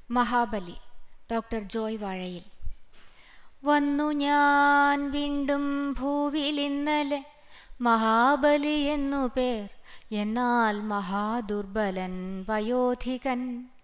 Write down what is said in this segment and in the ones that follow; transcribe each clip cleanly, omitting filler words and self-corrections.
Mahabali doctor Joy വാഴയിൽ. വന്നു ഞാൻ വീണ്ടും ഭൂവിലിന്നലെ, മഹാബലി എന്നു പേർ, എന്നാൽ മഹാദുർബലൻ വയോധികൻ.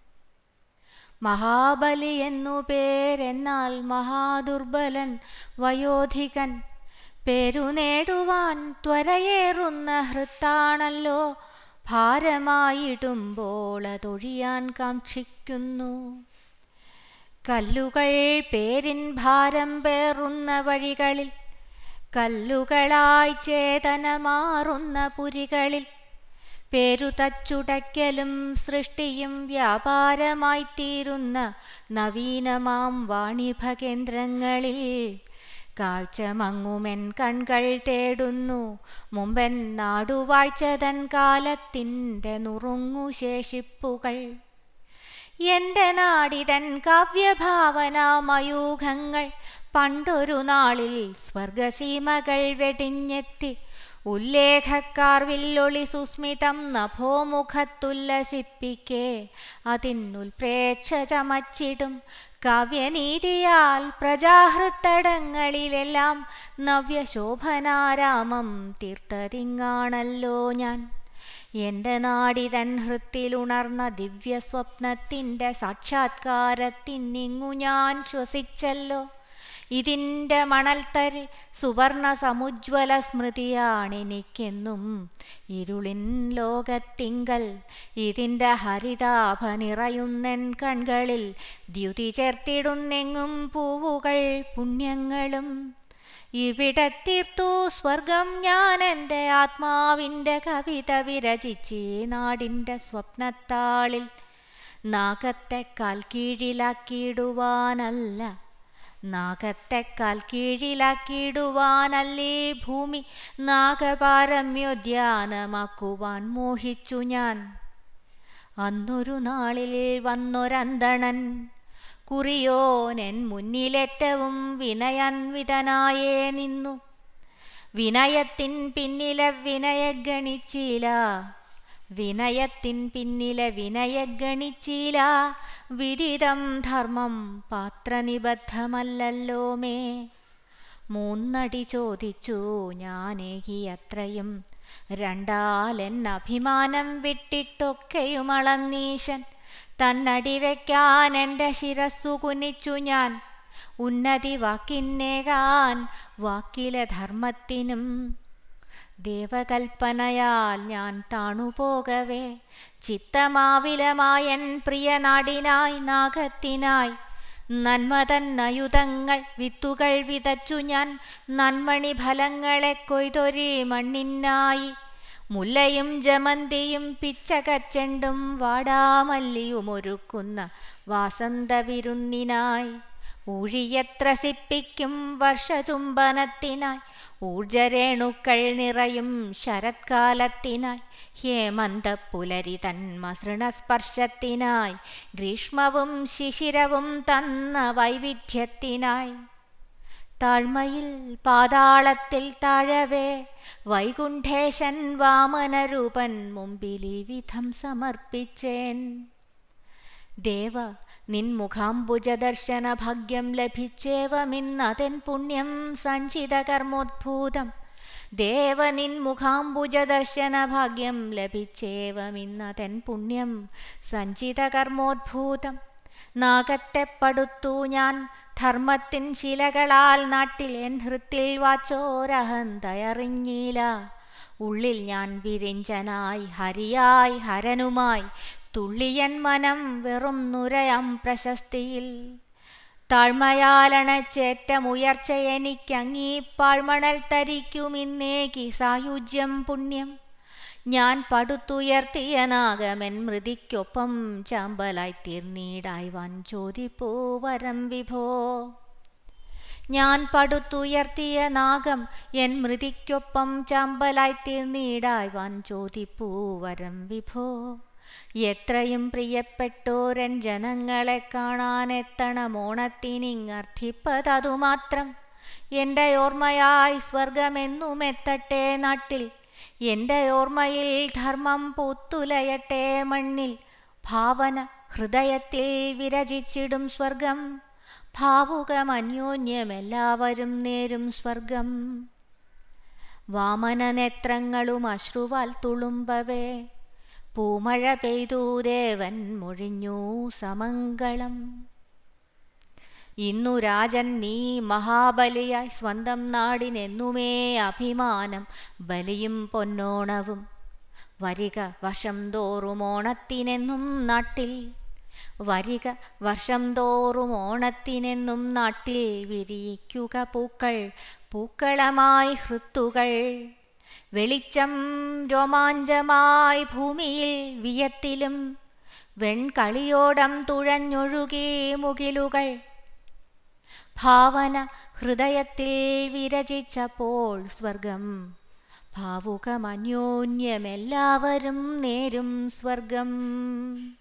മഹാബലി എന്നു പേരെന്നാൽ മഹാദുർബലൻ വയോധികൻ. പേരു നേടുവാൻ ത്വരയേറുന്ന ഹൃത്താണല്ലോ, ഭാരമായിടുമ്പോൾ അതൊഴിയാൻ കാക്ഷിക്കുന്നു. കല്ലുകൾ പേരിൻ ഭാരം പേറുന്ന വഴികളിൽ, കല്ലുകളായി ചേതന മാറുന്ന പുരികളിൽ, പേരുതച്ചുടയ്ക്കലും സൃഷ്ടിയും വ്യാപാരമായിത്തീരുന്ന നവീനമാം വാണിഭകേന്ദ്രങ്ങളിൽ കാഴ്ചമങ്ങുമെൻ കൺകൾ തേടുന്നു മുമ്പൻ നാടുവാഴ്ചതൻ കാലത്തിൻ്റെ നുറുങ്ങുശേഷിപ്പുകൾ. എൻ്റെ നാടിതൻ കാവ്യഭാവനാമയൂഖങ്ങൾ പണ്ടൊരു നാളിൽ സ്വർഗസീമകൾ വെടിഞ്ഞെത്തി, ഉല്ലേഖക്കാർ വില്ലൊളി സുസ്മിതം നഭോമുഖത്തുല്ലസിപ്പിക്കേ അതിനുൽപ്രേക്ഷ ചമച്ചിടും കാവ്യനീതിയാൽ പ്രജാഹൃത്തടങ്ങളിലെല്ലാം നവ്യശോഭനാരാമം തീർത്തതിങ്ങാണല്ലോ ഞാൻ. എൻ്റെ നാടിതൻ ഹൃത്തിലുണർന്ന ദിവ്യസ്വപ്നത്തിൻ്റെ സാക്ഷാത്കാരത്തിനിങ്ങു ഞാൻ ശ്വസിച്ചല്ലോ. ഇതിൻ്റെ മണൽത്തരി സുവർണ സമുജ്വല സ്മൃതിയാണെനിക്കെന്നും ഇരുളിൻ ലോകത്തിങ്കൽ. ഇതിൻ്റെ ഹരിതാഭ നിറയുന്നെൻ കൺകളിൽ ദ്യുതി ചേർത്തിടുന്നെങ്ങും പൂവുകൾ പുണ്യങ്ങളും. ഇവിടെ തീർത്തു സ്വർഗം ഞാൻ എൻ്റെ ആത്മാവിൻ്റെ കവിത വിരചിച്ചീ നാടിൻ്റെ സ്വപ്നത്താളിൽ. നാഗത്തെ കാൽ കീഴിലാക്കിയിടുവാനല്ല, നാഗത്തെക്കാൽ കീഴിലാക്കിയിടുവാനല്ലേ ഭൂമി നാഗപാരമ്യോദ്യാനമാക്കുവാൻ മോഹിച്ചു ഞാൻ. അന്നൊരു നാളിൽ വന്നൊരന്തണൻ കുറിയോനെൻ മുന്നിലേറ്റവും വിനയാൻവിതനായേ നിന്നു. വിനയത്തിൻ പിന്നിലെ വിനയഗണിച്ചില, വിനയത്തിൻ പിന്നിലെ വിനയഗണിച്ചില. വിദിതം ധർമ്മം പാത്രനിബദ്ധമല്ലല്ലോ മേ. മൂന്നടി ചോദിച്ചു ഞാനേകിയത്രയും, രണ്ടാലെൻ അഭിമാനം വിട്ടിട്ടൊക്കെയും അളന്നീശൻ. തന്നടി വയ്ക്കാൻ എൻ്റെ ശിരസ്സു കുനിച്ചു ഞാൻ, ഉന്നതി വാക്കിന്നേകാൻ വാക്കിലെ ധർമ്മത്തിനും. ദേവകൽപ്പനയാൽ ഞാൻ താണുപോകവേ ചിത്തമാവിലമായൻ പ്രിയ നാടിനായി നാഗത്തിനായി നന്മതൻ അയുധങ്ങൾ വിത്തുകൾ വിതച്ചു ഞാൻ. നന്മണി ഫലങ്ങളെ കൊയ്തൊരി മണ്ണിനായി, മുല്ലയും ജമന്തിയും പിച്ചകച്ചെണ്ടും വാടാമല്ലിയും ഒരുക്കുന്ന വാസന്തവിരുന്നിനായി. ഊഴിയത്രസിപ്പിക്കും വർഷചുംബനത്തിനായി, ഊർജരേണുക്കൾ നിറയും ശരത്കാലത്തിനായി, ഹേമന്തപുലരി തന്മസൃണസ്പർശത്തിനായി, ഗ്രീഷ്മവും ശിശിരവും തന്ന വൈവിധ്യത്തിനായി. താഴ്മയിൽ പാതാളത്തിൽ താഴവേ വൈകുണ്ഠേശൻ വാമനരൂപൻ മുമ്പിലീ വിധം സമർപ്പിച്ചേൻ. ദേവ നിൻ മുഖാംബുജദർശന ഭാഗ്യം ലഭിച്ചേവമിന്നതെൻ പുണ്യം സഞ്ചിത കർമ്മോദ്ഭൂതം. ദേവ നിൻ മുഖാംബുജദർശന ഭാഗ്യം ലഭിച്ചേവമിന്നതെൻ പുണ്യം സഞ്ചിത കർമ്മോദ്ഭൂതം. നാഗത്തെ പടുത്തു ഞാൻ ധർമ്മത്തിൻ ശിലകളാൽ നാട്ടിൽ എൻ ഹൃത്തിൽ വാച്ചോരഹന്തയറിഞ്ഞില്ല. ഉള്ളിൽ ഞാൻ വിരിഞ്ചനായി ഹരിയായി ഹരനുമായി തുള്ളിയൻ മനം വെറും നുരയാം പ്രശസ്തിയിൽ. താഴ്മയാലണച്ചേറ്റമുയർച്ച എനിക്കങ്ങീ പാഴ്മണൽ തരിക്കുമിന്നേകി സായുജ്യം പുണ്യം. ഞാൻ പടുത്തുയർത്തിയ നാഗമെൻ മൃതിക്കൊപ്പം ചാമ്പലായി തീർന്നീടായ്വാൻ ചോദിപ്പൂ വരം വിഭോ. ഞാൻ പടുത്തുയർത്തിയ നാഗം എൻ മൃതിക്കൊപ്പം ചാമ്പലായി തീർന്നീടായ്വാൻ ചോദിപ്പൂ വരം വിഭോ. എത്രയും പ്രിയപ്പെട്ടോരൻ ജനങ്ങളെ കാണാനെത്തണമോണത്തിനിങ്ങർത്ഥിപ്പതതുമാത്രം. എൻ്റെ ഓർമ്മയായി സ്വർഗമെന്നുമെത്തട്ടെ നാട്ടിൽ, എൻ്റെ ഓർമ്മയിൽ ധർമ്മം പൂത്തുലയട്ടെ മണ്ണിൽ. ഭാവന ഹൃദയത്തിൽ വിരചിച്ചിടും സ്വർഗം. ഭാവുകമന്യോന്യമെല്ലാവരും നേരും സ്വർഗം. വാമനനേത്രങ്ങളും അശ്രുവാൽ തുളുമ്പവേ പൂമഴ പെയ്തു ദേവൻ മൊഴിഞ്ഞു സമംഗളം. ഇന്നു രാജൻ നീ മഹാബലിയായി സ്വന്തം നാടിനെന്നുമേ അഭിമാനം. ബലിയും പൊന്നോണവും വരിക വർഷം തോറും ഓണത്തിനെന്നും നാട്ടിൽ. വരിക വർഷം തോറും ഓണത്തിനെന്നും നാട്ടിൽ. വിരിയിക്കുക പൂക്കൾ പൂക്കളമായി ഹൃത്തുകൾ. വെളിച്ചം രോമാഞ്ചമായി ഭൂമിയിൽ വിയത്തിലും. വെൺകളിയോടം തുഴഞ്ഞൊഴുകി മുകിലുകൾ. ഭാവന ഹൃദയത്തിൽ വിരചിച്ചപ്പോൾ സ്വർഗം. ഭാവുകമന്യോന്യമെല്ലാവരും നേരും സ്വർഗം.